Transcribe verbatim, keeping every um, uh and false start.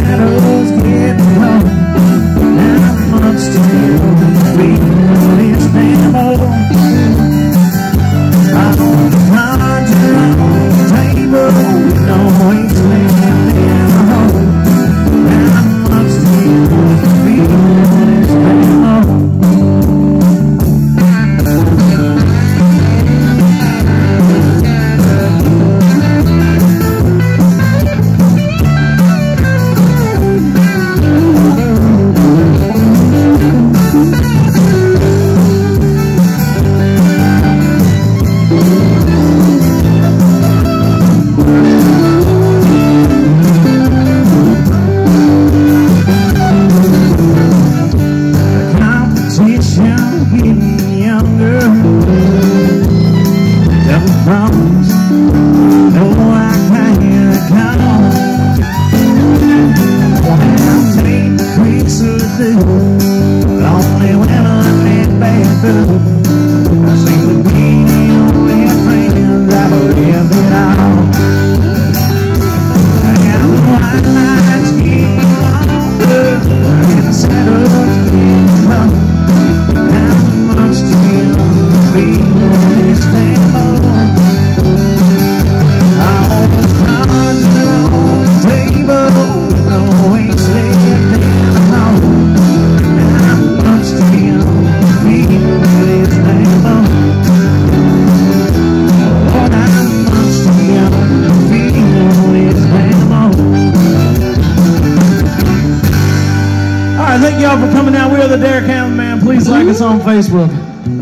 saddle's getting low. How much do you feel this damn old? I don't conjure on the table, no weights left in the hole. How much do you feel this damn old? Thank y'all for coming out. We are the Dare Cameraman. Please like us on Facebook.